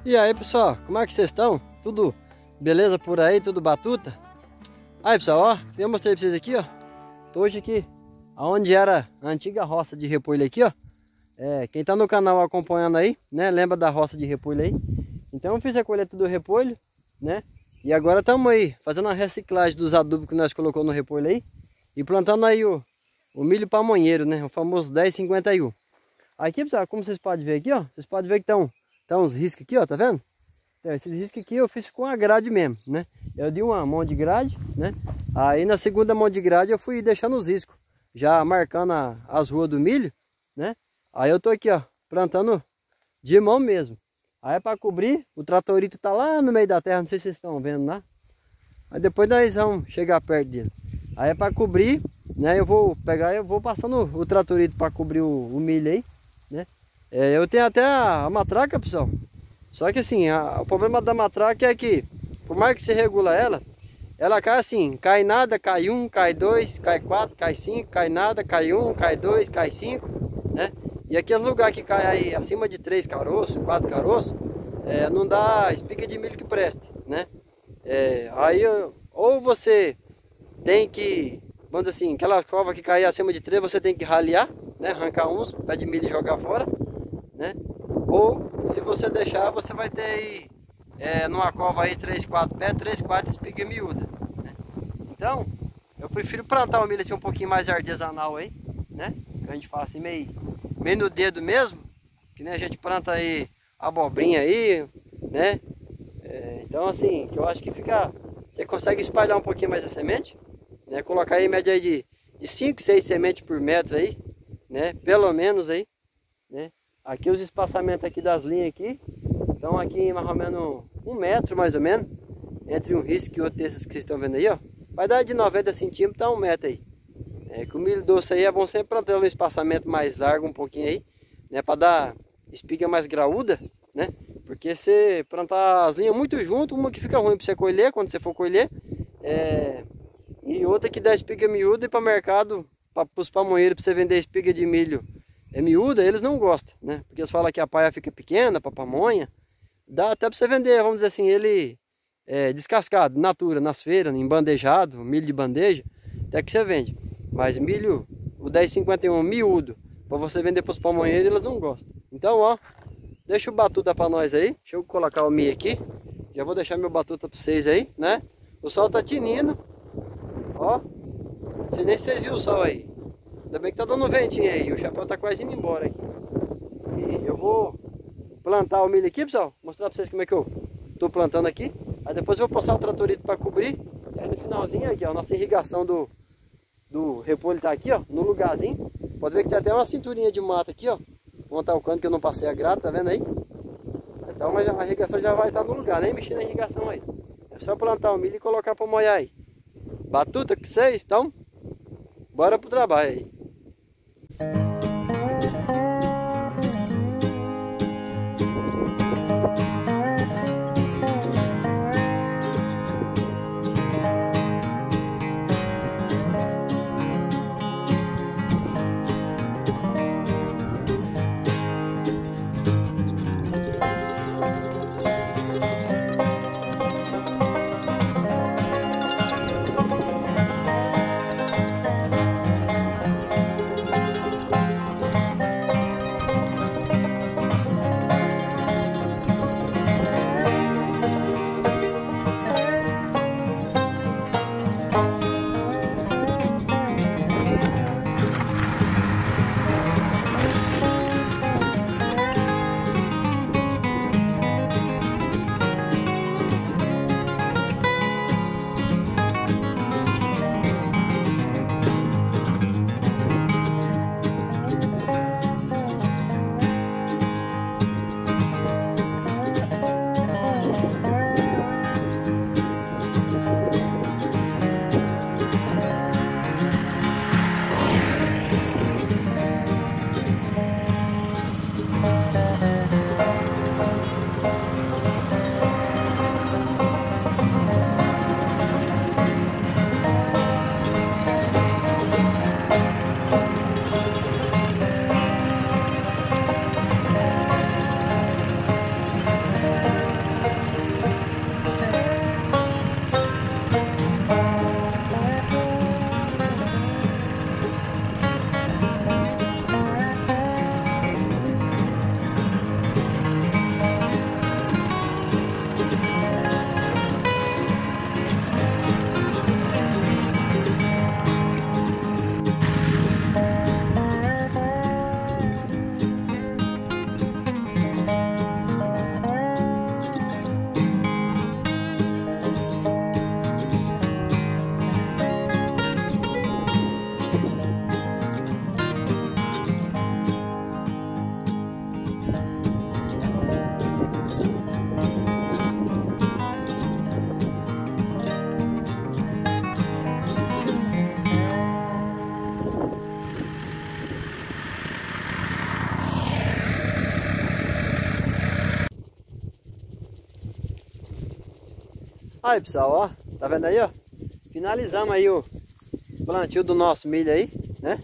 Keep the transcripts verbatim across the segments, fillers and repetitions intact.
E aí, pessoal, como é que vocês estão? Tudo beleza por aí? Tudo batuta? Aí, pessoal, ó, eu mostrei pra vocês aqui, ó. Tô hoje aqui, onde era a antiga roça de repolho aqui, ó. É, quem tá no canal acompanhando aí, né, lembra da roça de repolho aí. Então eu fiz a colheita do repolho, né. E agora estamos aí, fazendo a reciclagem dos adubos que nós colocamos no repolho aí. E plantando aí o, o milho pamonheiro, né, o famoso dez cinquenta e um. Aqui, pessoal, como vocês podem ver aqui, ó. Vocês podem ver que estão Tá uns riscos aqui, ó, tá vendo? Então, esses riscos aqui eu fiz com a grade mesmo, né? Eu dei uma mão de grade, né? Aí na segunda mão de grade eu fui deixando os riscos, já marcando a, as ruas do milho, né? Aí eu tô aqui, ó, plantando de mão mesmo. Aí é para cobrir, o tratorito tá lá no meio da terra, não sei se vocês estão vendo lá. Aí depois nós vamos chegar perto dele. Aí é para cobrir, né? Eu vou pegar, eu vou passando o tratorito para cobrir o, o milho aí, né? É, eu tenho até a, a matraca, pessoal. Só que assim, a, o problema da matraca é que, por mais que você regula ela, ela cai assim, cai nada, cai um, cai dois, cai quatro, cai cinco, cai nada, cai um, cai dois, cai cinco, né? E aquele lugar que cai aí acima de três caroços, quatro caroços, é, não dá espiga de milho que preste, né? É, aí ou você tem que, vamos dizer assim, aquela cova que cai acima de três, você tem que ralear, né? Arrancar uns, pé de milho e jogar fora, né? Ou se você deixar, você vai ter aí, é, numa cova aí três, quatro pés, três, quatro espiga miúda, né? Então eu prefiro plantar o milho assim um pouquinho mais artesanal aí, né? Que a gente faz assim meio, meio no dedo mesmo, que nem a gente planta aí abobrinha aí, né? É, então assim, que eu acho que fica, você consegue espalhar um pouquinho mais a semente, né? Colocar aí em média aí de, de cinco, seis sementes por metro aí, né? Pelo menos aí, né? Aqui os espaçamentos aqui das linhas aqui estão aqui mais ou menos um metro mais ou menos entre um risco e outro desses que vocês estão vendo aí, ó. Vai dar de noventa centímetros a um metro aí. É, que o milho doce aí é bom sempre plantar um espaçamento mais largo um pouquinho aí, né, para dar espiga mais graúda, né? Porque se plantar as linhas muito junto, uma que fica ruim para você colher quando você for colher, é, e outra que dá espiga miúda e para mercado, para os pamonheiros, para você vender espiga de milho é miúda, eles não gostam, né? Porque eles falam que a paia fica pequena para pamonha. Dá até para você vender, vamos dizer assim, ele é, descascado, natura, nas feiras, em bandejado, milho de bandeja, até que você vende. Mas milho, o dez cinquenta e um miúdo, para você vender para os pamonheiros, eles não gostam. Então, ó, deixa o batuta para nós aí. Deixa eu colocar o milho aqui. Já vou deixar meu batuta para vocês aí, né? O sol tá tinindo. Ó, não sei nem se vocês viram o sol aí. Ainda bem que tá dando um ventinho aí, o chapéu tá quase indo embora aqui. E eu vou plantar o milho aqui, pessoal, mostrar pra vocês como é que eu tô plantando aqui. Aí depois eu vou passar o tratorito para cobrir. E aí no finalzinho aqui, ó, a nossa irrigação do, do repolho tá aqui, ó, no lugarzinho. Pode ver que tem até uma cinturinha de mato aqui, ó. Vou montar o canto que eu não passei a grade, tá vendo aí? Então mas a irrigação já vai estar no lugar, nem mexer na irrigação aí. É só plantar o milho e colocar para molhar aí. Batuta que vocês, então, bora pro trabalho aí. Aí pessoal, ó, tá vendo aí, ó? Finalizamos aí o plantio do nosso milho aí, né?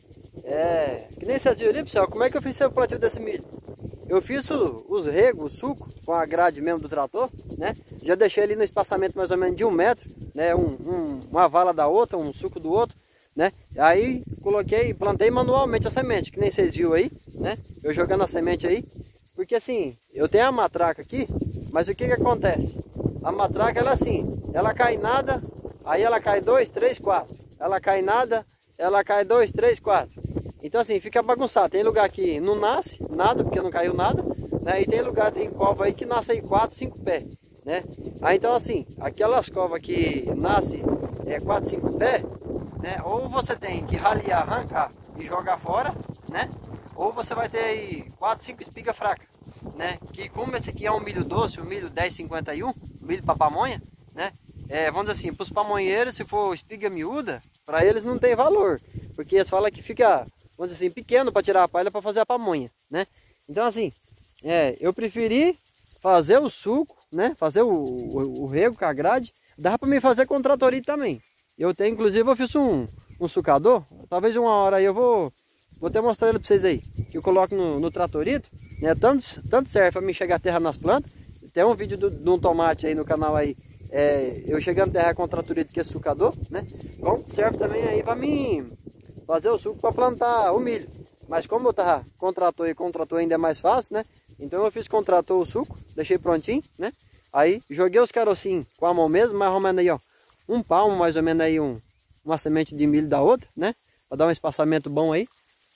É, que nem vocês viram ali, pessoal, como é que eu fiz o plantio desse milho? Eu fiz o, os regos, o suco, com a grade mesmo do trator, né? Já deixei ali no espaçamento mais ou menos de um metro, né? Um, um, uma vala da outra, um suco do outro, né? Aí coloquei, plantei manualmente a semente, que nem vocês viram aí, né? Eu jogando a semente aí, porque assim, eu tenho a matraca aqui, mas o que que acontece? A matraca, ela assim, ela cai nada, aí ela cai dois, três, quatro. Ela cai nada, ela cai dois, três, quatro. Então assim, fica bagunçado. Tem lugar que não nasce nada, porque não caiu nada, né? E tem lugar, tem cova aí que nasce aí quatro, cinco pés, né? Aí então assim, aquelas covas que nasce é, quatro, cinco pés, né? Ou você tem que raliar, arrancar e jogar fora, né? Ou você vai ter aí quatro, cinco espigas fracas, né? Que como esse aqui é um milho doce, um milho dez cinquenta e um, milho para pamonha, né? É, vamos dizer assim, para os pamonheiros, se for espiga miúda, para eles não tem valor, porque eles falam que fica, vamos dizer assim, pequeno para tirar a palha para fazer a pamonha, né? Então assim, é, eu preferi fazer o suco, né? Fazer o, o, o rego com a grade. Dá para mim fazer com tratorito também. Eu tenho, inclusive, eu fiz um, um sucador, talvez uma hora aí eu vou, vou até mostrar ele para vocês aí, que eu coloco no, no tratorito, né? Tanto, tanto serve para mim chegar a terra nas plantas. Tem um vídeo do, de um tomate aí no canal aí, é, eu chegando a terra com o tratorito que é sucador, né? Bom, serve também aí para mim fazer o suco para plantar o milho. Mas como eu tava com trator e com trator ainda é mais fácil, né? Então eu fiz com trator o suco, deixei prontinho, né? Aí joguei os carocinhos com a mão mesmo, mais ou menos aí, ó, um palmo mais ou menos aí, um, uma semente de milho da outra, né? Para dar um espaçamento bom aí.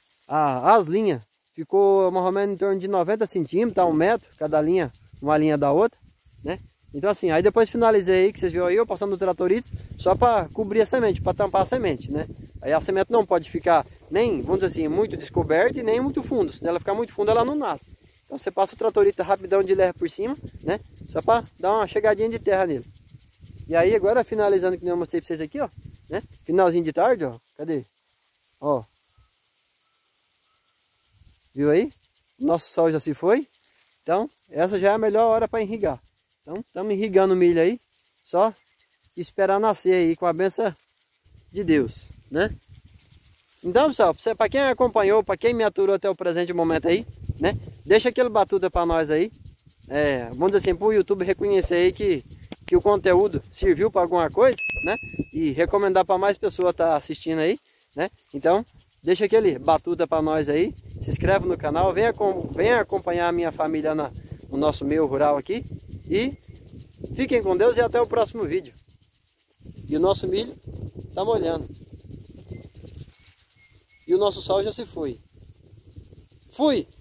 Ah, as linhas ficou mais ou menos em torno de noventa centímetros, a um metro, cada linha, uma linha da outra, né? Então assim, aí depois finalizei aí, que vocês viram aí, eu passando no tratorito, só para cobrir a semente, para tampar a semente, né? Aí a semente não pode ficar nem, vamos dizer assim, muito descoberta e nem muito fundo. Se ela ficar muito fundo, ela não nasce. Então você passa o tratorito rapidão de leve por cima, né? Só para dar uma chegadinha de terra nele. E aí agora finalizando que eu mostrei para vocês aqui, ó, né? Finalzinho de tarde, ó. Cadê? Ó. Viu aí? Nosso sol já se foi. Então, essa já é a melhor hora para irrigar. Então, estamos irrigando o milho aí, só esperar nascer aí com a benção de Deus, né? Então, pessoal, para quem acompanhou, para quem me aturou até o presente momento aí, né? Deixa aquele batuta para nós aí. É, vamos dizer assim, para o YouTube reconhecer aí que, que o conteúdo serviu para alguma coisa, né? E recomendar para mais pessoas estar tá assistindo aí, né? Então, deixa aquele batuta para nós aí. Se inscreve no canal, venha, venha acompanhar a minha família na, no nosso meio rural aqui. E fiquem com Deus e até o próximo vídeo. E o nosso milho está molhando. E o nosso sol já se foi. Fui!